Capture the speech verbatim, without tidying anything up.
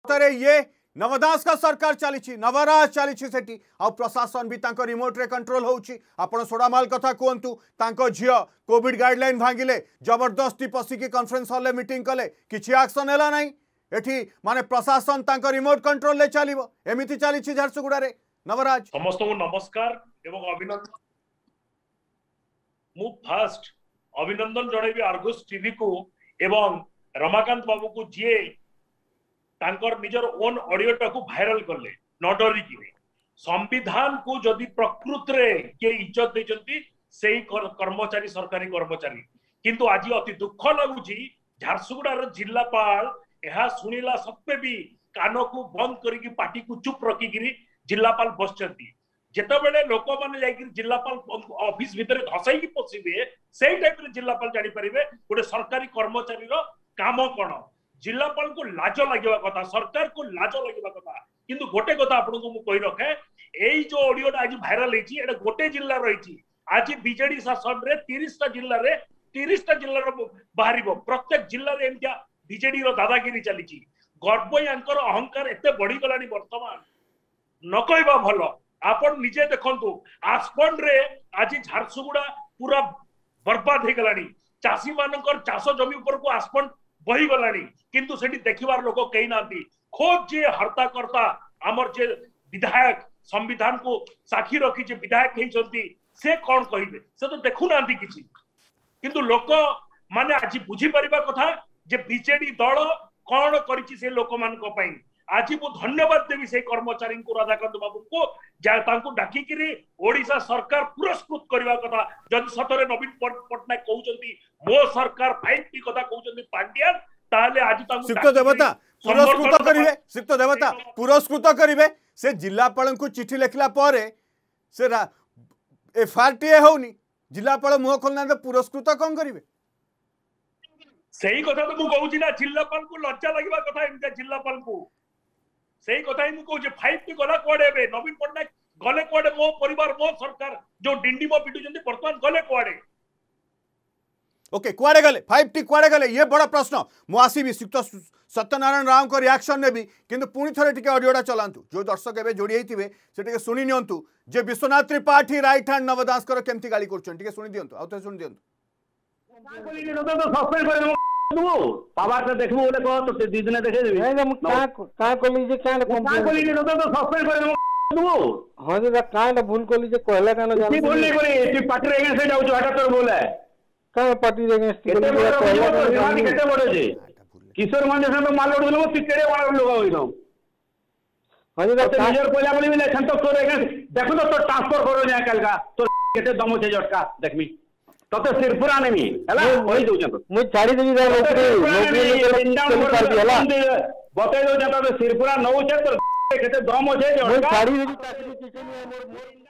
तारे ये नवदास का सरकार चली नवराज चली सेठी आ प्रशासन भी तांको रिमोट रे कंट्रोल होउची। आपण सोडामाल कथा कहतु तांको झियो कोविड गाइडलाइन भांगिले जबरदस्ती पसिकी कॉन्फ्रेंस हॉल मीटिंग कले किछि एक्शन हैला नाही। एठी माने प्रशासन तांको रिमोट कंट्रोल ले चलिबो एमिति चली झारसुगुड़ा रे नवराज। समस्त को नमस्कार एवं अभिनंदन। मु फास्ट अभिनंदन जणेबी आर्गस टीवी को एवं रमाकांत बाबू को जे तांकर निजर ओन ऑडियो टाकू वायरल करले न डरिकी संविधान को जदि प्रकृत रे के इज्जत देचंती सेही कर्मचारी सरकारी कर्मचारी किंतु आज अति दुख लगुची झारसुगुड़ा रो जिल्लापाल एहा सुनिला सत्वे भी कान को बंद करिकी पार्टी को चुप रखिकी जिल्लापाल बसचंती। जेतेबेले लोक माने जाई जिल्लापाल ऑफिस भितर धसाई की पसिबे सेही टाइप रे जिल्लापाल जानि परिबे गोटे सरकारी कर्मचारी रो काम कोन। जिल्लापाल को लाज लगे कथा सरकार को लाज लगे कथा किंतु गोटे कथा आपन को मु कहि रखे एई जो ऑडियोटा आज वायरल हेची एटा गोटे जिल्ला रहिची। आज बीजेडी शासन रे तीस टा जिल्ला रे तीस टा जिल्ला रो बाहरिबो प्रत्येक जिल्ला रे एंतिया बीजेडी रो दादागिरी चलीची। गर्व यांकर अहंकार एते बढ़ी गलानी वर्तमान न कहबा भलो। आपन निजे देखंतु आसपन रे आज झारसुगुड़ा पूरा बर्बाद हे गलानी। चासी मानकर चाष जमी ऊपर को आसपन बही गलानी किंतु सेठी देखिबार लोक कहीं नांती। खोज जे हर्ता करता आमर जे विधायक संविधान को साक्षी रखी जे विधायक हेचंती से कौन कहिबे से तो देखु नांती किछि किंतु लोक माने आज बुझी परिबा कथा जे बीजेडी दल कौन करिछि से लोक मान को पई। आज मु धन्यवाद देवी से कर्मचारी को राधाकांत बाबू को जा तांको डाकी किरी ओडिशा सरकार पुरस्कृत करबा कथा। जदि सतरे नवीन पटनायक कहउचंती मो सरकार फाइव टी कथा कहउचंती पांड्यान ताले आज तांको सिक्त देवता पुरस्कृत करिवे सिक्त देवता पुरस्कृत करिवे से जिल्लापाल को चिठी लिखला परे से एफआरटीए होनी जिल्लापाल मुह खोलना तो पुरस्कृत कौन करिवे सही कथा तो मु कहउची ना जिल्लापाल को लज्जा लागबा कथा एमका जिल्लापाल को सही कथा ही कहूँ फाइव टी गला कुआडे नवीन पटनायक गले कुआडे मो परिवार मो सरकार जो डिंडी मो पिटुचंती वर्तमान गले कुआडे ओके कुआडे गले फाइव टी कुआडे गले ये बड़ा प्रश्न मु आसीबी सिक्त सत्यनारायण राव को रिएक्शन नेबी किंतु पुणी थरे टिके ऑडियोटा चलांतु जो दर्शक एबे जोड़ी हेतिबे से टिके सुनि नियंतु जे विश्वनाथ त्रिपाठी राइट हैंड नवदास कर केमती गाली करछन टिके सुनि दियंतु आउते सुनि दियंतु पावर से देखबो बोले कह तो दी दिन देखे देबी नहीं हम का का कोली जे कान कंप्लेंट कोली न तो सस्पेंड करे दो हां जे कान भूल कोली जे कहला कान जान भूल नहीं करे तू पार्टी रे अगेंस्ट जाउ हटा तोर बोले का पार्टी रे अगेंस्ट कहला केते बड़े जे किशोर मंजे से तो माल उड़ लो तू केड़े वाला लोग होइनो हां जे तो निजर कोला बोली ले छन तो तोर अगेंस्ट देखो तो ट्रांसफर करो जा कल का तो केते दम छे झटका देखमी तते सिरपुरा नेमी हला होई दउ जंत मु छाड़ी देबी जा नौकरी नौकरी हला बतै दउ जंत सिरपुरा नौ छे तो केते दम छे झटका मु छाड़ी देबी